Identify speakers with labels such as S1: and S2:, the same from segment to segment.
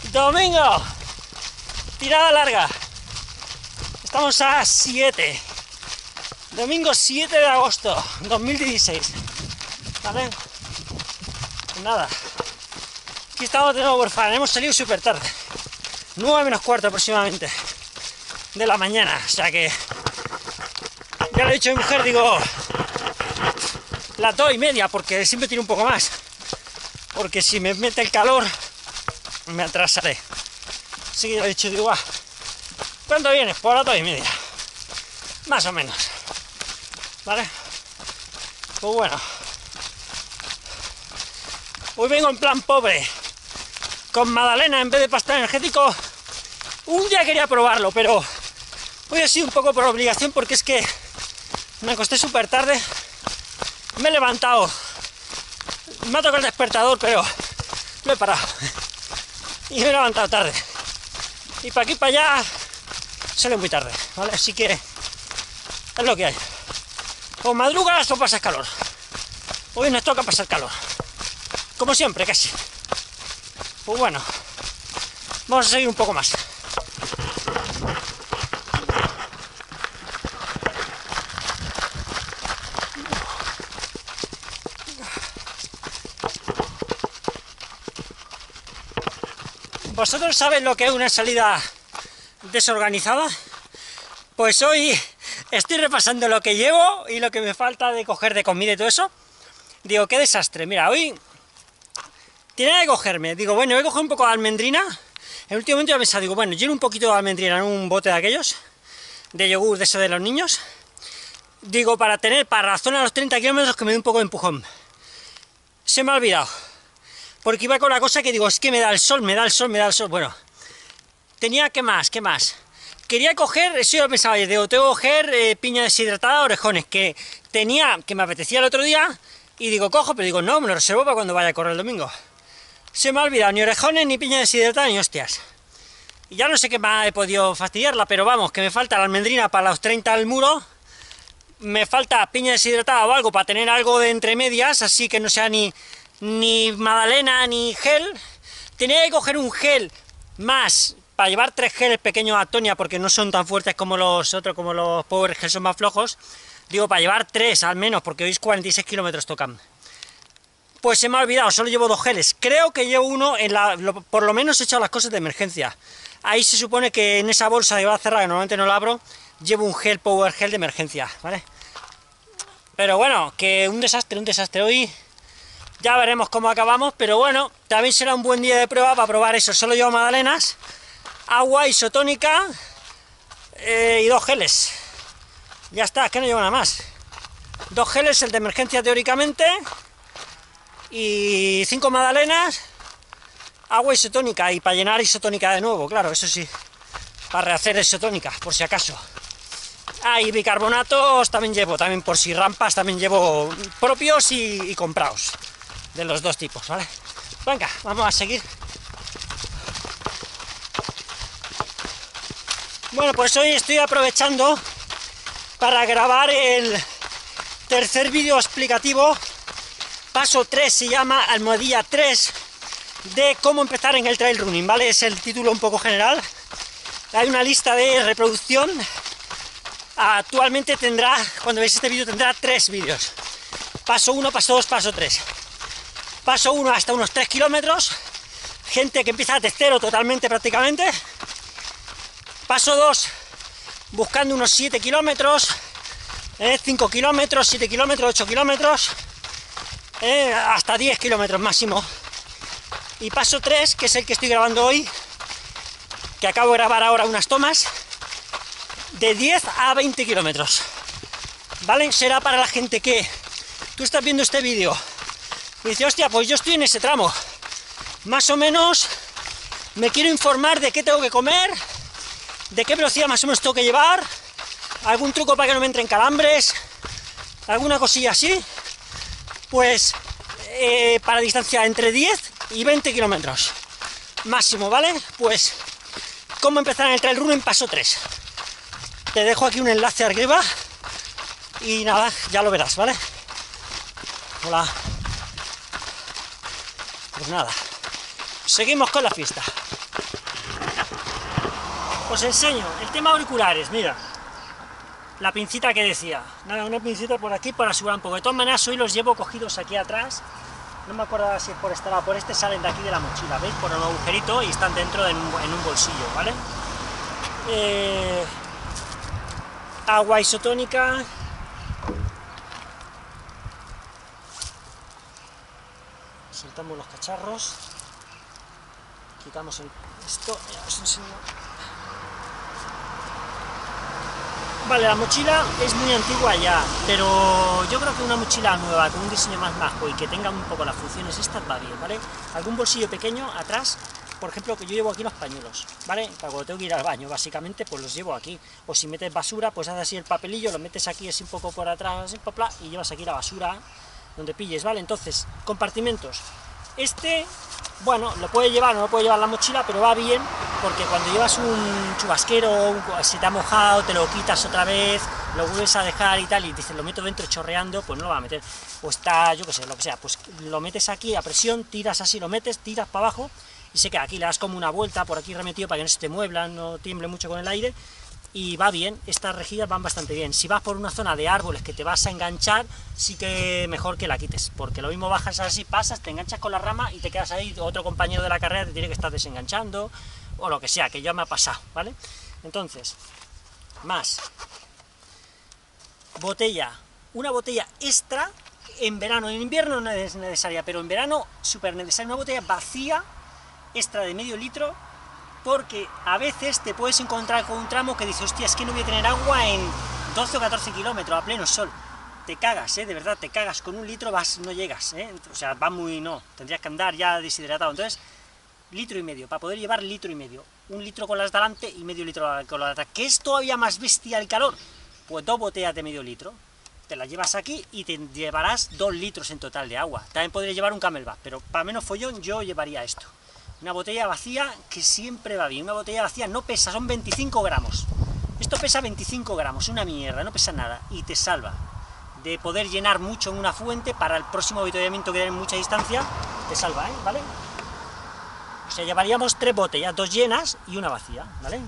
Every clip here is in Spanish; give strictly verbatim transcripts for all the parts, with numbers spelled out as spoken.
S1: Domingo, tirada larga. Estamos a siete. Domingo siete de agosto dos mil dieciséis. ¿Vale? Pues nada. Aquí estamos de nuevo por fan. Hemos salido súper tarde. nueve menos cuarto aproximadamente de la mañana. O sea que ya le he dicho a mi mujer, digo, las dos y media, porque siempre tiro un poco más. Porque si me mete el calor, me atrasaré. Así que ya le he dicho, digo, ah, ¿cuándo vienes? Por las dos y media. Más o menos. ¿Vale? Pues bueno. Hoy vengo en plan pobre. Con magdalena en vez de pastel energético. Un día quería probarlo, pero hoy ha sido un poco por obligación, porque es que me acosté súper tarde. Me he levantado. Me ha tocado el despertador, pero lo he parado. Y me he levantado tarde. Y para aquí para allá sale muy tarde, ¿vale? Así que es lo que hay. O madrugas o pasas calor. Hoy nos toca pasar calor. Como siempre, casi. Pues bueno, vamos a seguir un poco más. ¿Vosotros sabéis lo que es una salida desorganizada? Pues hoy estoy repasando lo que llevo y lo que me falta de coger de comida y todo eso. Digo, qué desastre. Mira, hoy tenía que cogerme. Digo, bueno, voy a coger un poco de almendrina. En el último momento ya me pensaba, digo, bueno, lleno un poquito de almendrina en un bote de aquellos, de yogur, de eso de los niños. Digo, para tener, para la zona de los treinta kilómetros, que me dé un poco de empujón. Se me ha olvidado. Porque iba con la cosa que digo, es que me da el sol, me da el sol, me da el sol. Bueno, tenía, ¿qué más? ¿Qué más? Quería coger, eso yo pensaba, digo, tengo que coger eh, piña deshidratada, orejones, que tenía, que me apetecía el otro día, y digo, cojo, pero digo, no, me lo reservo para cuando vaya a correr el domingo. Se me ha olvidado, ni orejones, ni piña deshidratada, ni hostias. Y ya no sé qué más he podido fastidiarla, pero vamos, que me falta la almendrina para los treinta al muro, me falta piña deshidratada o algo para tener algo de entre medias, así que no sea ni... ni magdalena ni gel. Tenía que coger un gel más para llevar tres geles pequeños a Tonia, porque no son tan fuertes como los otros, como los Power Gel, son más flojos. Digo, para llevar tres al menos, porque hoy cuarenta y seis kilómetros tocan. Pues se me ha olvidado, solo llevo dos geles. Creo que llevo uno, en la, lo, por lo menos he echado las cosas de emergencia. Ahí se supone que en esa bolsa que va cerrada, que normalmente no la abro, llevo un gel Power Gel de emergencia, ¿vale? Pero bueno, que un desastre, un desastre hoy. Ya veremos cómo acabamos, pero bueno, también será un buen día de prueba para probar eso. Solo llevo magdalenas, agua isotónica eh, y dos geles. Ya está, es que no llevo nada más. Dos geles, el de emergencia teóricamente, y cinco magdalenas, agua isotónica, y para llenar isotónica de nuevo, claro, eso sí, para rehacer isotónica, por si acaso. Ah, y bicarbonatos también llevo, también por si rampas, también llevo propios y, y comprados. De los dos tipos, ¿vale? Venga, vamos a seguir. Bueno, pues hoy estoy aprovechando para grabar el tercer vídeo explicativo. Paso tres se llama almohadilla tres de cómo empezar en el trail running, ¿vale? Es el título un poco general. Hay una lista de reproducción. Actualmente tendrá, cuando veáis este vídeo, tendrá tres vídeos. Paso uno, paso dos, paso tres. Paso uno hasta unos tres kilómetros, gente que empieza de cero totalmente prácticamente. Paso dos, buscando unos siete kilómetros, eh, cinco kilómetros, siete kilómetros, ocho kilómetros, eh, hasta diez kilómetros máximo. Y paso tres, que es el que estoy grabando hoy, que acabo de grabar ahora unas tomas, de diez a veinte kilómetros. ¿Vale? Será para la gente que tú estás viendo este vídeo y dice, hostia, pues yo estoy en ese tramo, más o menos me quiero informar de qué tengo que comer, de qué velocidad más o menos tengo que llevar, algún truco para que no me entren calambres, alguna cosilla así. Pues eh, para distancia entre diez y veinte kilómetros máximo, ¿vale? Pues cómo empezar en el trail running, paso tres. Te dejo aquí un enlace arriba y nada, ya lo verás, ¿vale? Hola. Pues nada, seguimos con la fiesta. Os enseño el tema auriculares, mira. La pincita que decía. Nada, una pincita por aquí para asegurar un poco. De todas maneras, hoy los llevo cogidos aquí atrás. No me acuerdo si es por este lado, por este salen de aquí de la mochila, ¿veis? Por el agujerito y están dentro de un, en un bolsillo, ¿vale? Eh, agua isotónica. Soltamos los cacharros. Quitamos el, esto, ya os enseño. Vale, la mochila es muy antigua ya, pero yo creo que una mochila nueva, con un diseño más majo y que tenga un poco las funciones estas va bien, ¿vale? Algún bolsillo pequeño atrás, por ejemplo, que yo llevo aquí los pañuelos, ¿vale? Para cuando tengo que ir al baño, básicamente, pues los llevo aquí. O si metes basura, pues haces así el papelillo, lo metes aquí así un poco por atrás, así, popla, y llevas aquí la basura donde pilles, ¿vale? Entonces, compartimentos. Este, bueno, lo puede llevar, no lo puede llevar la mochila, pero va bien, porque cuando llevas un chubasquero, un, se te ha mojado, te lo quitas otra vez, lo vuelves a dejar y tal, y dices, lo meto dentro chorreando, pues no lo va a meter. O está, yo qué sé, lo que sea, pues lo metes aquí a presión, tiras así, lo metes, tiras para abajo, y se queda aquí, le das como una vuelta por aquí remetido para que no se te muebla, no tiemble mucho con el aire, y va bien, estas rejillas van bastante bien. Si vas por una zona de árboles que te vas a enganchar, sí que mejor que la quites, porque lo mismo bajas así, pasas, te enganchas con la rama y te quedas ahí, otro compañero de la carrera te tiene que estar desenganchando, o lo que sea, que ya me ha pasado, ¿vale? Entonces, más, botella, una botella extra, en verano, en invierno no es necesaria, pero en verano súper necesaria, una botella vacía, extra de medio litro, porque a veces te puedes encontrar con un tramo que dices, hostia, es que no voy a tener agua en doce o catorce kilómetros a pleno sol. Te cagas, ¿eh? De verdad, te cagas, con un litro vas, no llegas, ¿eh? O sea, va muy, no, tendrías que andar ya deshidratado. Entonces, litro y medio, para poder llevar litro y medio. Un litro con las de delante y medio litro con las de atrás. ¿Qué es todavía más bestia el calor? Pues dos botellas de medio litro. Te las llevas aquí y te llevarás dos litros en total de agua. También podrías llevar un Camelback, pero para menos follón yo llevaría esto. Una botella vacía que siempre va bien. Una botella vacía no pesa, son veinticinco gramos. Esto pesa veinticinco gramos, una mierda, no pesa nada. Y te salva de poder llenar mucho en una fuente para el próximo avituallamiento que da en mucha distancia. Te salva, ¿eh? ¿Vale? O sea, llevaríamos tres botellas, dos llenas y una vacía, ¿vale?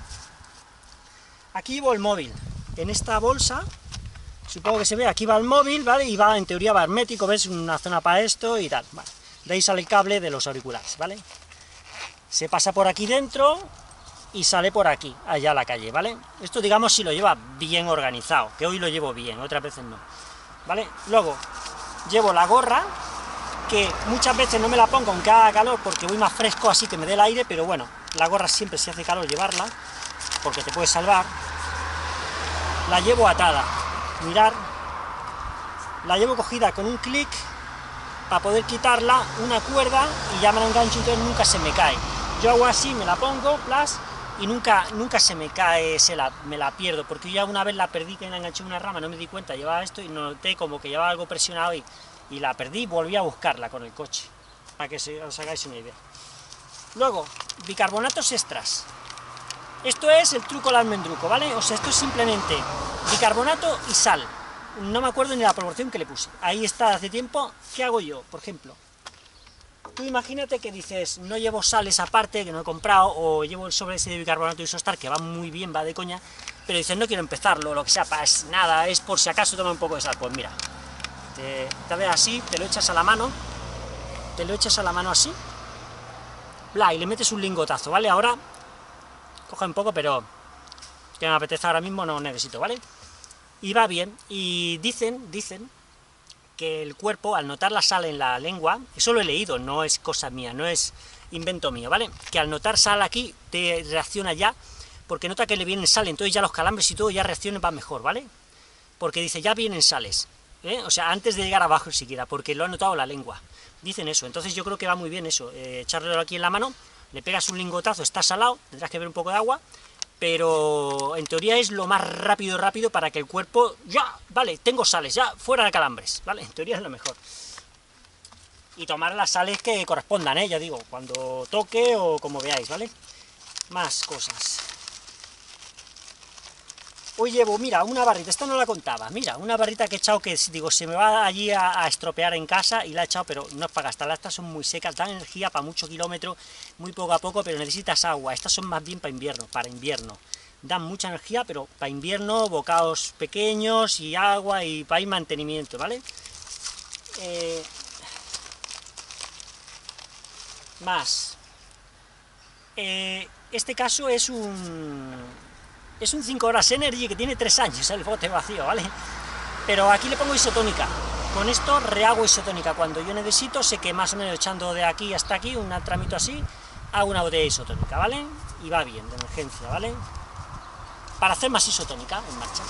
S1: Aquí llevo el móvil. En esta bolsa, supongo que se ve, aquí va el móvil, ¿vale? Y va, en teoría va hermético, ¿ves? Una zona para esto y tal, ¿vale? De ahí sale el cable de los auriculares, ¿vale? Se pasa por aquí dentro y sale por aquí, allá a la calle, ¿vale? Esto, digamos, si lo lleva bien organizado, que hoy lo llevo bien, otras veces no, ¿vale? Luego, llevo la gorra, que muchas veces no me la pongo aunque haga calor, porque voy más fresco, así que me dé el aire, pero bueno, la gorra siempre si hace calor llevarla, porque te puede salvar. La llevo atada, mirad, la llevo cogida con un clic, para poder quitarla, una cuerda, y ya me la engancho, entonces nunca se me cae. Yo hago así, me la pongo, plas, y nunca, nunca se me cae, se la, me la pierdo, porque yo ya una vez la perdí, que la enganché en una rama, no me di cuenta, llevaba esto, y noté como que llevaba algo presionado, y, y la perdí, volví a buscarla con el coche, para que se, os hagáis una idea. Luego, bicarbonatos extras. Esto es el truco del almendruco, ¿vale? O sea, esto es simplemente bicarbonato y sal. No me acuerdo ni la proporción que le puse. Ahí está hace tiempo. ¿Qué hago yo? Por ejemplo, tú imagínate que dices, no llevo sales aparte, que no he comprado, o llevo el sobre ese de bicarbonato isostar, que va muy bien, va de coña, pero dices, no quiero empezarlo, lo que sea, es nada, es por si acaso toma un poco de sal. Pues mira, te, te ves así, te lo echas a la mano, te lo echas a la mano así, bla, y le metes un lingotazo, ¿vale? Ahora, coge un poco, pero que me apetece ahora mismo, no necesito, ¿vale? Y va bien, y dicen, dicen, que el cuerpo, al notar la sal en la lengua, eso lo he leído, no es cosa mía, no es invento mío, ¿vale? Que al notar sal aquí, te reacciona ya, porque nota que le vienen sal, entonces ya los calambres y todo ya reaccionan, va mejor, ¿vale? Porque dice, ya vienen sales, ¿eh? O sea, antes de llegar abajo siquiera, porque lo ha notado la lengua, dicen eso, entonces yo creo que va muy bien eso, eh, echarlo aquí en la mano, le pegas un lingotazo, está salado, tendrás que ver un poco de agua, pero en teoría es lo más rápido, rápido para que el cuerpo, ya, vale, tengo sales, ya, fuera de calambres, ¿vale? En teoría es lo mejor. Y tomar las sales que correspondan, ¿eh? Ya digo, cuando toque o como veáis, ¿vale? Más cosas. hoy llevo, mira, una barrita, esta no la contaba, mira, una barrita que he echado que, digo, se me va allí a, a estropear en casa y la he echado, pero no es para gastarla, estas son muy secas, dan energía para muchos kilómetros, muy poco a poco, pero necesitas agua, estas son más bien para invierno, para invierno. Dan mucha energía, pero para invierno, bocados pequeños y agua y para ir mantenimiento, ¿vale? Eh, más. Eh, este caso es un... es un cinco horas Energy que tiene tres años el bote vacío, ¿vale? Pero aquí le pongo isotónica. Con esto rehago isotónica. Cuando yo necesito, sé que más o menos echando de aquí hasta aquí, un tramito así, hago una botella isotónica, ¿vale? Y va bien, de emergencia, ¿vale? Para hacer más isotónica en marcha.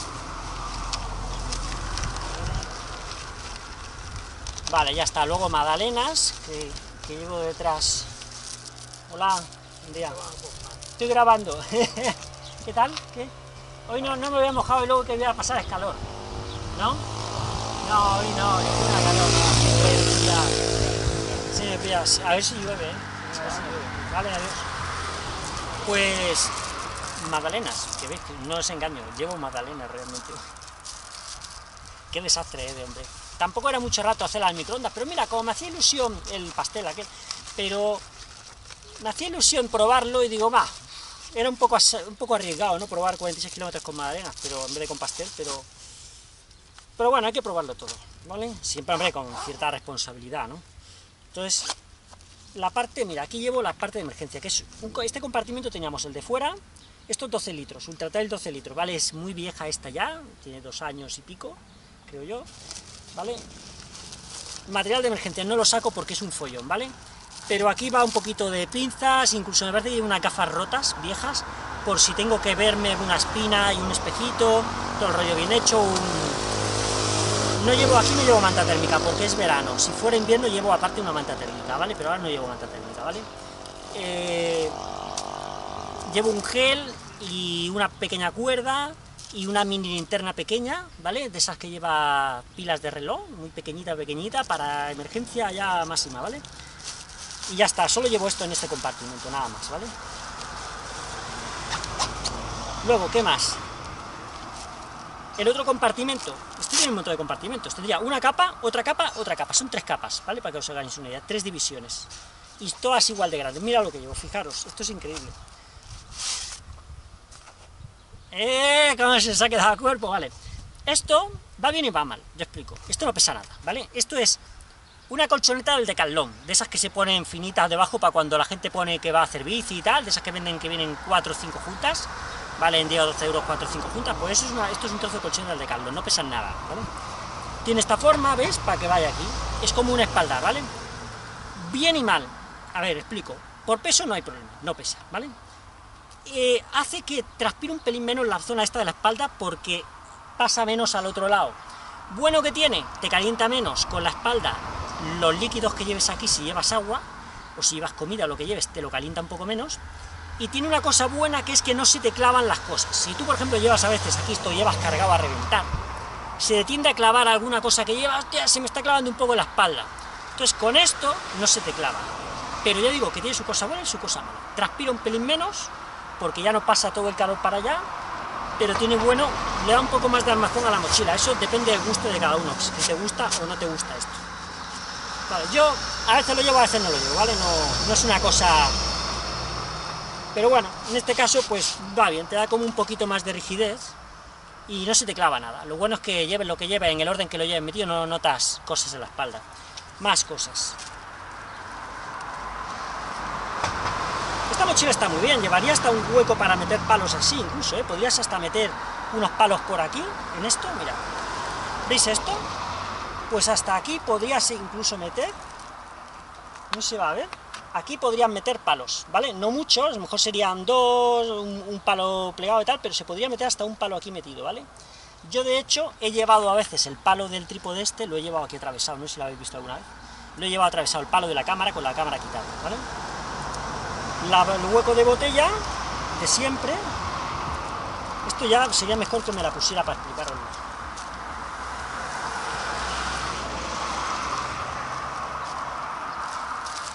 S1: Vale, ya está. Luego magdalenas, que, que llevo detrás. Hola, buen día. Estoy grabando. ¿Qué tal? ¿Qué? Hoy no, no me había mojado y luego que voy a pasar es calor. ¿No? No, hoy no, ninguna calor. No. Sí, me pillas. A ver si llueve, ¿eh? A ver si llueve. Vale, adiós. Pues... magdalenas, que ves, que no os engaño, llevo magdalenas realmente. Qué desastre, ¿eh? De hombre. Tampoco era mucho rato hacerla al microondas, pero mira, como me hacía ilusión el pastel aquel, pero me hacía ilusión probarlo y digo, va, era un poco, un poco arriesgado, ¿no? Probar cuarenta y seis kilómetros con magdalenas, pero en vez de con pastel, pero... Pero bueno, hay que probarlo todo, ¿vale? Siempre, hombre, con cierta responsabilidad, ¿no? Entonces, la parte, mira, aquí llevo la parte de emergencia, que es, un, este compartimento teníamos el de fuera. Estos doce litros, Ultratrail doce litros, ¿vale? Es muy vieja esta ya, tiene dos años y pico, creo yo, ¿vale? Material de emergencia no lo saco porque es un follón, ¿vale? Pero aquí va un poquito de pinzas, incluso me parece que llevo unas gafas rotas, viejas, por si tengo que verme una espina y un espejito, todo el rollo bien hecho, un... No llevo, aquí no llevo manta térmica porque es verano, si fuera invierno llevo aparte una manta térmica, ¿vale? Pero ahora no llevo manta térmica, ¿vale? Eh... Llevo un gel y una pequeña cuerda y una mini linterna pequeña, ¿vale? De esas que lleva pilas de reloj, muy pequeñita, pequeñita, para emergencia ya máxima, ¿vale? Y ya está, solo llevo esto en este compartimento, nada más, ¿vale? Luego, ¿qué más? El otro compartimento, estoy en un montón de compartimentos, tendría una capa, otra capa, otra capa, son tres capas, ¿vale? Para que os hagáis una idea, tres divisiones. Y todas igual de grandes, mira lo que llevo, fijaros, esto es increíble. ¡Eh! ¿Cómo se os ha quedado el cuerpo? Vale. Esto va bien y va mal, yo explico. Esto no pesa nada, ¿vale? Esto es una colchoneta del Decathlon, de esas que se ponen finitas debajo para cuando la gente pone que va a hacer bici y tal, de esas que venden que vienen cuatro o cinco juntas, vale, en diez o doce euros cuatro o cinco juntas, pues eso es una, esto es un trozo de colchón del Decathlon, no pesan nada, ¿vale? Tiene esta forma, ¿ves? Para que vaya aquí. Es como un espaldar, ¿vale? Bien y mal. A ver, explico. Por peso no hay problema, no pesa, ¿vale? Eh, hace que transpire un pelín menos la zona esta de la espalda porque pasa menos al otro lado. Bueno que tiene, te calienta menos con la espalda los líquidos que lleves aquí si llevas agua, o si llevas comida, lo que lleves, te lo calienta un poco menos. Y tiene una cosa buena que es que no se te clavan las cosas. Si tú, por ejemplo, llevas a veces aquí esto, llevas cargado a reventar, se te tiende a clavar alguna cosa que llevas, hostia, se me está clavando un poco la espalda. Entonces con esto no se te clava. Pero ya digo que tiene su cosa buena y su cosa mala. Transpira un pelín menos, porque ya no pasa todo el calor para allá, pero tiene bueno, le da un poco más de armazón a la mochila. Eso depende del gusto de cada uno, si te gusta o no te gusta esto. Vale, yo a veces lo llevo, a veces no lo llevo, ¿vale? No, no es una cosa... Pero bueno, en este caso pues va bien, te da como un poquito más de rigidez y no se te clava nada. Lo bueno es que lleves lo que lleves, en el orden que lo lleves metido, no notas cosas en la espalda. Más cosas. Esta mochila está muy bien, llevaría hasta un hueco para meter palos así, incluso, ¿eh? Podrías hasta meter unos palos por aquí, en esto, mira. ¿Veis esto? Pues hasta aquí podrías incluso meter, no se va a ver, aquí podrían meter palos, ¿vale? No muchos, a lo mejor serían dos, un, un palo plegado y tal, pero se podría meter hasta un palo aquí metido, ¿vale? Yo, de hecho, he llevado a veces el palo del trípode este, lo he llevado aquí atravesado, no sé si lo habéis visto alguna vez, lo he llevado atravesado el palo de la cámara con la cámara quitada, ¿vale? La, el hueco de botella, de siempre, esto ya sería mejor que me la pusiera para explicarlo.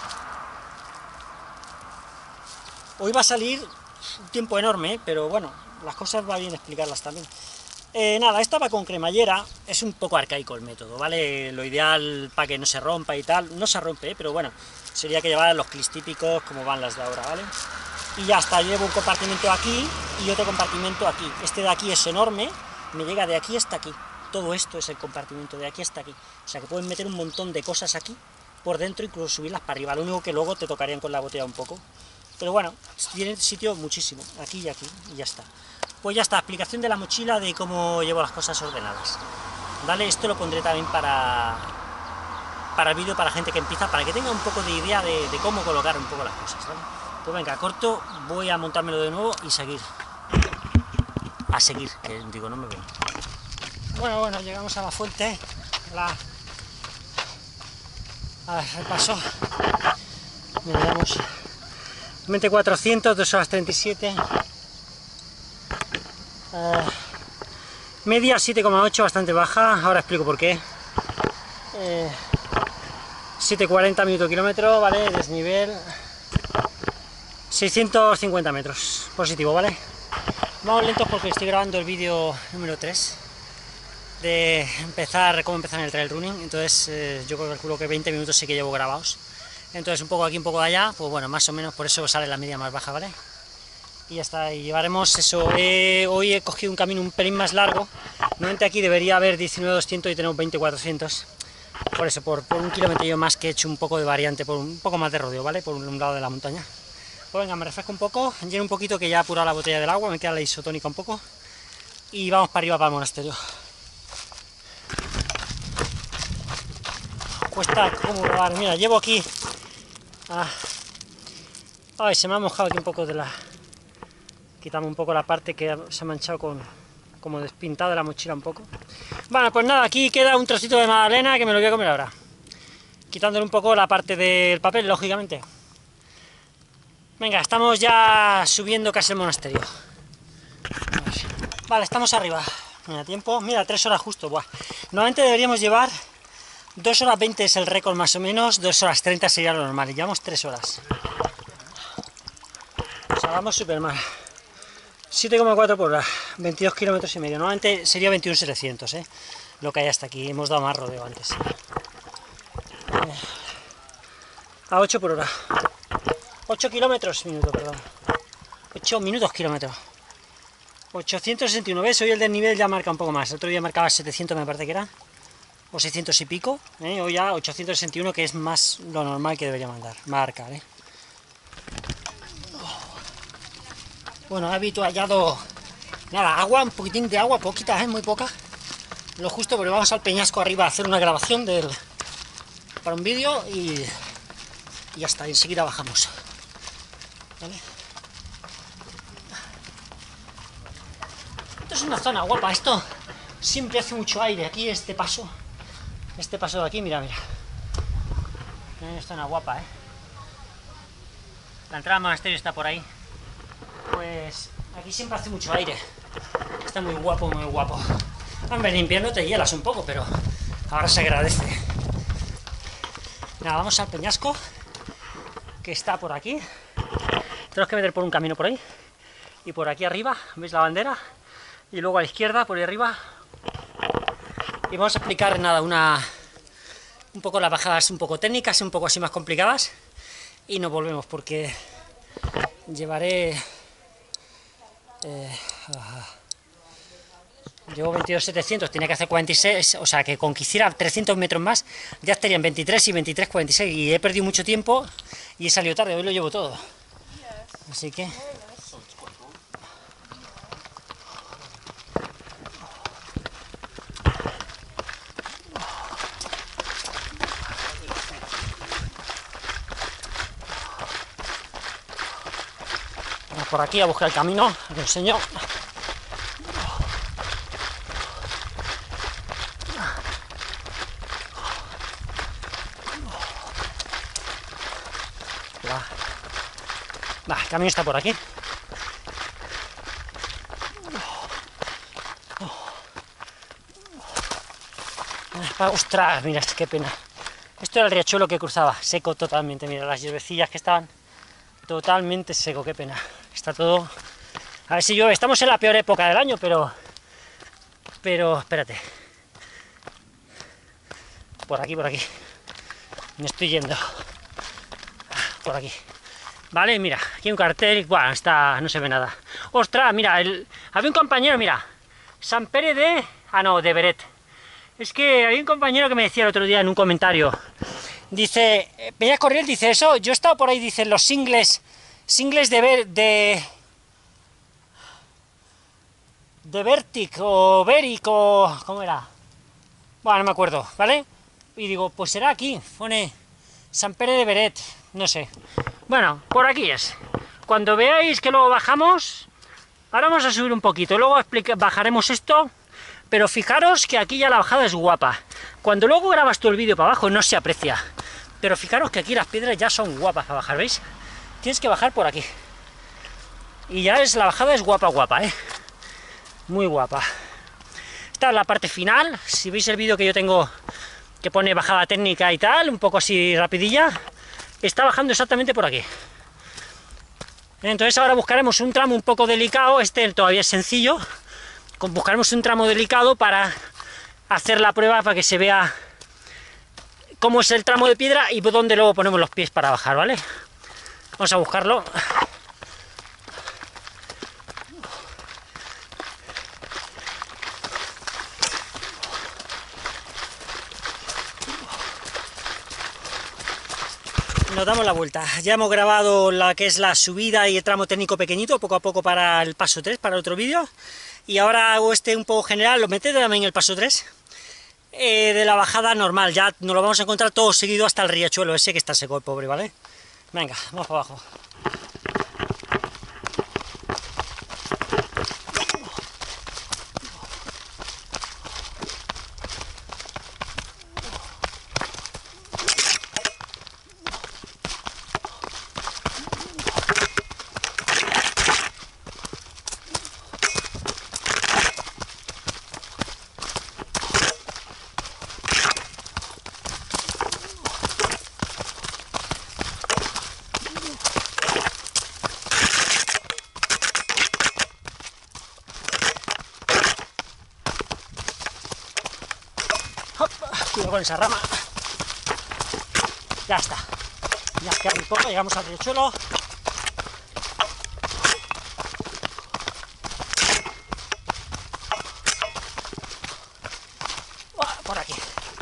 S1: Hoy va a salir un tiempo enorme, pero bueno, las cosas va bien explicarlas también. Eh, nada, esta va con cremallera, es un poco arcaico el método, ¿vale? Lo ideal para que no se rompa y tal, no se rompe, ¿eh? Pero bueno, sería que llevaran los clips típicos como van las de ahora, ¿vale? Y ya está, llevo un compartimento aquí y otro compartimento aquí. Este de aquí es enorme, me llega de aquí hasta aquí. Todo esto es el compartimento de aquí hasta aquí. O sea que pueden meter un montón de cosas aquí por dentro, incluso subirlas para arriba. Lo único que luego te tocarían con la botella un poco. Pero bueno, tiene sitio muchísimo, aquí y aquí, y ya está. Pues ya está, explicación de la mochila, de cómo llevo las cosas ordenadas. Vale, esto lo pondré también para, para el vídeo, para gente que empieza, para que tenga un poco de idea de, de cómo colocar un poco las cosas, ¿vale? Pues venga, corto, voy a montármelo de nuevo y seguir. A seguir, que digo, no me veo. Bueno, bueno, llegamos a la fuente, la... a ver, el paso. Mira, llevamos veinte cuatrocientos, dos horas treinta y siete. Uh, media siete coma ocho, bastante baja, ahora explico por qué. Eh, siete cuarenta minuto kilómetro, ¿vale? Desnivel seiscientos cincuenta metros, positivo, ¿vale? Vamos lentos porque estoy grabando el vídeo número tres de empezar, cómo empezar en el trail running, entonces eh, yo calculo que veinte minutos sí que llevo grabados. Entonces un poco aquí, un poco de allá, pues bueno, más o menos, por eso sale la media más baja, ¿vale? Y ya está, y llevaremos eso. Eh, hoy he cogido un camino un pelín más largo. Normalmente aquí debería haber diecinueve doscientos y tenemos veinte cuatrocientos. Por eso, por, por un kilómetro más que he hecho un poco de variante, por un poco más de rodeo, ¿vale? Por un lado de la montaña. Pues venga, me refresco un poco, lleno un poquito que ya he apurado la botella del agua, me queda la isotónica un poco. Y vamos para arriba, para el monasterio. Cuesta como grabar, mira, llevo aquí... Ah, ay, se me ha mojado aquí un poco de la... Quitamos un poco la parte que se ha manchado con como despintado de la mochila un poco. Bueno, pues nada, aquí queda un trocito de magdalena que me lo voy a comer ahora. Quitándole un poco la parte del papel, lógicamente. Venga, estamos ya subiendo casi el monasterio. Vale, estamos arriba. Mira, tiempo, mira, tres horas justo. Buah. Normalmente deberíamos llevar dos horas veinte es el récord más o menos, dos horas treinta sería lo normal. Y llevamos tres horas. O sea, vamos súper mal. siete coma cuatro por hora, veintidós kilómetros y medio. Normalmente sería veintiuno setecientos, ¿eh? Lo que hay hasta aquí. Hemos dado más rodeo antes. Eh, a ocho por hora. ocho kilómetros, minuto, perdón. ocho minutos kilómetros. ochocientos sesenta y uno, ¿ves? Hoy el desnivel ya marca un poco más. El otro día marcaba setecientos, me parece que era. O seiscientos y pico. ¿eh? Hoy ya ochocientos sesenta y uno, que es más lo normal que debería mandar. Marcar, ¿eh? Bueno, he habituallado, nada, agua, un poquitín de agua, poquita, ¿eh? Muy poca. Lo justo, porque vamos al peñasco arriba a hacer una grabación del, para un vídeo y, y ya está, enseguida bajamos. ¿Vale? Esto es una zona guapa, esto siempre hace mucho aire, aquí este paso, este paso de aquí, mira, mira. Es zona guapa, ¿eh? La entrada al monasterio está por ahí. Pues aquí siempre hace mucho aire. Está muy guapo, muy guapo. Hombre, en invierno te hielas un poco, pero ahora se agradece. Nada, vamos al peñasco, que está por aquí. Tenemos que meter por un camino por ahí. Y por aquí arriba, ¿veis la bandera? Y luego a la izquierda, por ahí arriba. Y vamos a explicar, nada, una... un poco las bajadas un poco técnicas, un poco así más complicadas. Y nos volvemos, porque llevaré... Eh, llevo veintidós setecientos, tenía que hacer cuarenta y seis, o sea que con que hiciera trescientos metros más ya estarían veintitrés y veintitrés cuarenta y seis, y he perdido mucho tiempo y he salido tarde, hoy lo llevo todo, así que vamos por aquí a buscar el camino, os lo enseño. Va, el camino está por aquí. ¡Ostras! Mira, qué pena. Esto era el riachuelo que cruzaba, seco totalmente. Mira, las hierbecillas que estaban totalmente seco, qué pena. Está todo A ver si llueve. Estamos en la peor época del año, pero... Pero, espérate. Por aquí, por aquí. Me estoy yendo. Por aquí. Vale, mira, aquí un cartel. Bueno, está, no se ve nada. Ostras, mira, el, había un compañero, mira. San Pere de... Ah, no, de Beret. Es que había un compañero que me decía el otro día en un comentario. Dice, Peña Corriel dice eso. Yo he estado por ahí, dice, los singles... Singles de... Ver, de de Vertic o Veric o... ¿cómo era? Bueno, no me acuerdo, ¿vale? Y digo, pues será aquí, pone San Pere de Beret, no sé. Bueno, por aquí es. Cuando veáis que luego bajamos, ahora vamos a subir un poquito, luego explica, bajaremos esto, pero fijaros que aquí ya la bajada es guapa. Cuando luego grabas todo el vídeo para abajo no se aprecia, pero fijaros que aquí las piedras ya son guapas para bajar, ¿veis? Tienes que bajar por aquí. Y ya es, la bajada es guapa, guapa, ¿eh? Muy guapa. Esta es la parte final. Si veis el vídeo que yo tengo que pone bajada técnica y tal, un poco así rapidilla, está bajando exactamente por aquí. Entonces ahora buscaremos un tramo un poco delicado. Este todavía es sencillo. Buscaremos un tramo delicado para hacer la prueba, para que se vea cómo es el tramo de piedra y por dónde luego ponemos los pies para bajar, ¿vale? Vamos a buscarlo. Nos damos la vuelta. Ya hemos grabado la que es la subida y el tramo técnico pequeñito, poco a poco para el paso tres, para otro vídeo. Y ahora hago este un poco general, lo meteré también en el paso tres, eh, de la bajada normal. Ya nos lo vamos a encontrar todo seguido hasta el riachuelo ese que está seco el pobre, ¿vale? Venga, vamos para abajo. Cuidado con esa rama. Ya está. Ya queda muy poco, llegamos al riachuelo. Por aquí.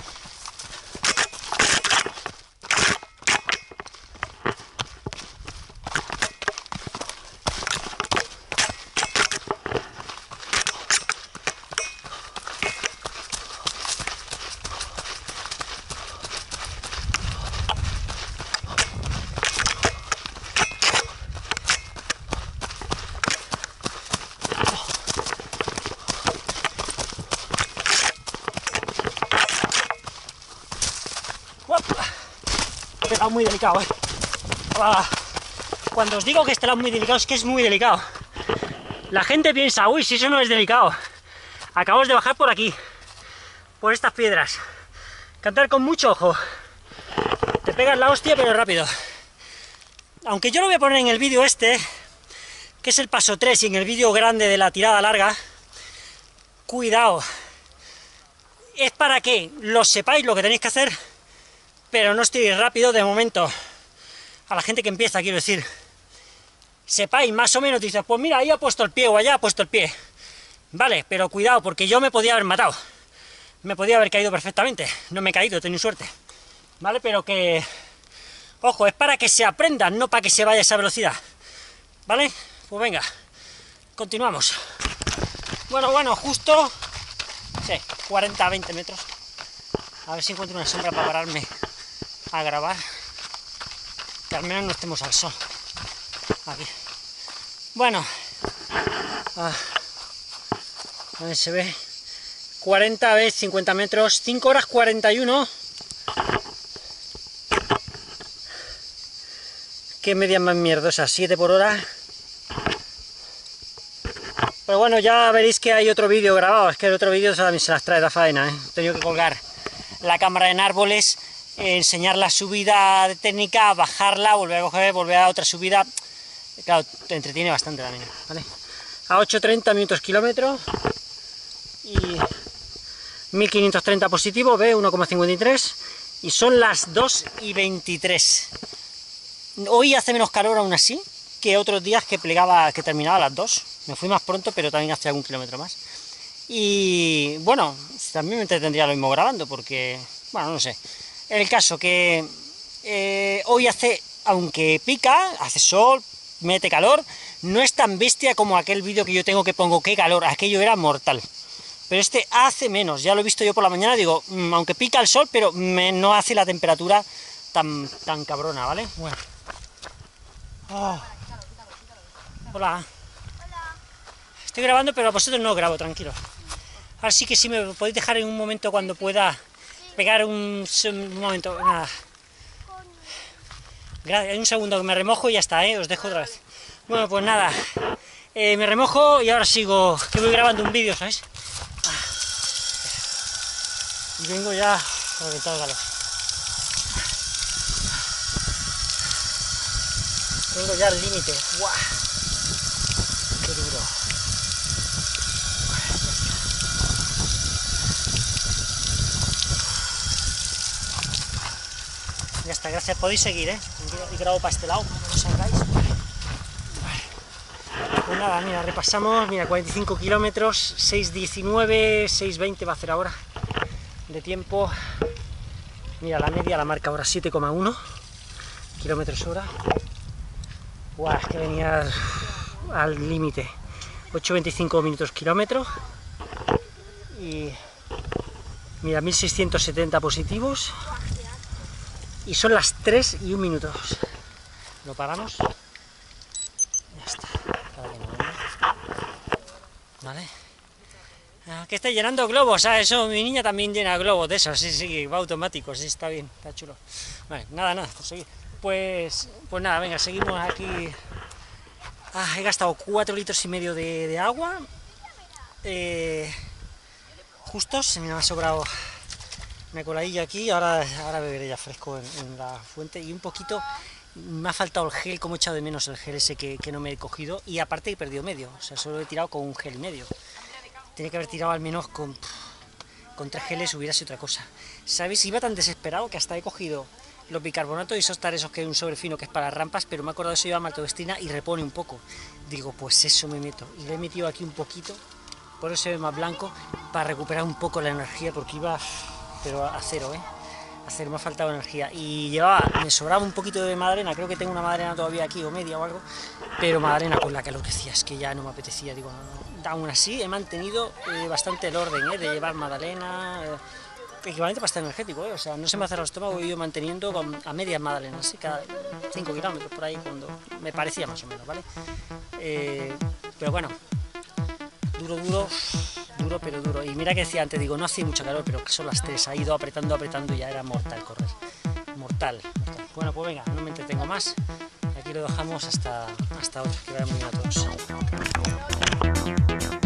S1: Este lado muy delicado, ¿eh? Cuando os digo que este lado es muy delicado, es que es muy delicado. La gente piensa, uy, si eso no es delicado. Acabamos de bajar por aquí, por estas piedras. Cantar con mucho ojo. Te pegas la hostia, pero rápido. Aunque yo lo voy a poner en el vídeo este, que es el paso tres, y en el vídeo grande de la tirada larga, cuidado. Es para que lo sepáis lo que tenéis que hacer, pero no estoy rápido de momento. A la gente que empieza, quiero decir, sepáis más o menos, dices, pues mira, ahí ha puesto el pie o allá ha puesto el pie. Vale, pero cuidado, porque yo me podía haber matado. Me podía haber caído perfectamente. No me he caído, he tenido suerte. Vale, pero que... Ojo, es para que se aprenda, no para que se vaya a esa velocidad. ¿Vale? Pues venga, continuamos. Bueno, bueno, justo... Sí, cuarenta a veinte metros. A ver si encuentro una sombra para pararme a grabar. Que al menos no estemos al sol. Aquí. Bueno. Ah, a ver, se ve. cuarenta a cincuenta metros. cinco horas cuarenta y uno. Qué media más mierdosa. siete por hora. Pero bueno, ya veréis que hay otro vídeo grabado. Es que el otro vídeo también se las trae la faena, ¿eh? He tenido que colgar la cámara en árboles, eh, enseñar la subida técnica, bajarla, volver a coger, volver a otra subida. Claro, te entretiene bastante también, ¿vale? a ocho treinta minutos kilómetro y mil quinientos treinta positivo, ve uno coma cincuenta y tres, y son las dos y veintitrés. Hoy hace menos calor aún así que otros días que plegaba, que terminaba a las dos. Me fui más pronto, pero también hace algún kilómetro más. Y bueno, también me entretendría lo mismo grabando, porque, bueno, no sé. El caso que eh, hoy hace, aunque pica, hace sol, mete calor, no es tan bestia como aquel vídeo que yo tengo que pongo qué calor, aquello era mortal. Pero este hace menos, ya lo he visto yo por la mañana, digo, mmm, aunque pica el sol, pero me, no hace la temperatura tan, tan cabrona, ¿vale? Bueno. Oh. Hola. Estoy grabando, pero a vosotros no grabo, tranquilo. Ahora sí que sí me podéis dejar en un momento cuando pueda pegar un, un momento, nada. Gracias, un segundo que me remojo y ya está, ¿eh? Os dejo otra vez. Bueno, pues nada, eh, me remojo y ahora sigo, que voy grabando un vídeo, ¿sabes? Ah. Y vengo ya reventado de calor. Vengo ya al límite. ¡Guau! ¡Qué duro! Ya está, gracias, podéis seguir, ¿eh? Y grabo para este lado, no os salgáis. Pues nada, mira, repasamos, mira, cuarenta y cinco kilómetros, seis diecinueve, seis veinte va a hacer ahora de tiempo. Mira, la media la marca ahora siete coma uno kilómetros hora. Guau, es que venía al límite. ocho veinticinco minutos kilómetro. Y mira, mil seiscientos setenta positivos. Y son las tres y un minuto. Lo paramos. Ya está. Para que no venga. Vale. Ah, que está llenando globos. Ah, eso, mi niña también llena globos de esos. Sí, sí, va automático. Sí, está bien, está chulo. Vale, nada, nada, por seguir. Pues, pues nada, venga, seguimos aquí. Ah, he gastado cuatro litros y medio de, de agua. Eh, justos, me ha sobrado una coladilla aquí, ahora, ahora beberé ya fresco en, en la fuente, y un poquito, me ha faltado el gel, como he echado de menos el gel ese que, que no me he cogido, y aparte he perdido medio, o sea, solo he tirado con un gel y medio. Tenía que haber tirado al menos con, con tres geles, hubiera sido otra cosa. ¿Sabéis? Iba tan desesperado que hasta he cogido los bicarbonatos y esos taresos que hay un sobre fino que es para rampas, pero me he acordado de eso, iba a maltodextrina y repone un poco. Digo, pues eso me meto, y le he metido aquí un poquito, por eso se ve más blanco, para recuperar un poco la energía, porque iba... pero a cero, ¿eh? A cero, me ha faltado energía. Y llevaba, me sobraba un poquito de madalena, creo que tengo una madalena todavía aquí, o media o algo, pero madalena con la calor que hacía, es que ya no me apetecía, digo, no, no. Aún así he mantenido eh, bastante el orden, ¿eh? De llevar madalena, eh, equivalente para estar energético, ¿eh? O sea, no se me ha cerrado el estómago, he ido manteniendo con, a medias madalenas, ¿sí? Cada cinco kilómetros por ahí, cuando me parecía más o menos, ¿vale? Eh, pero bueno, duro, duro, duro, pero duro. Y mira que decía antes, digo, no hacía mucho calor, pero que son las tres, ha ido apretando, apretando y ya era mortal correr. Mortal, mortal. Bueno, pues venga, no me entretengo más. Aquí lo dejamos hasta, hasta otro. Que vaya muy bien a todos.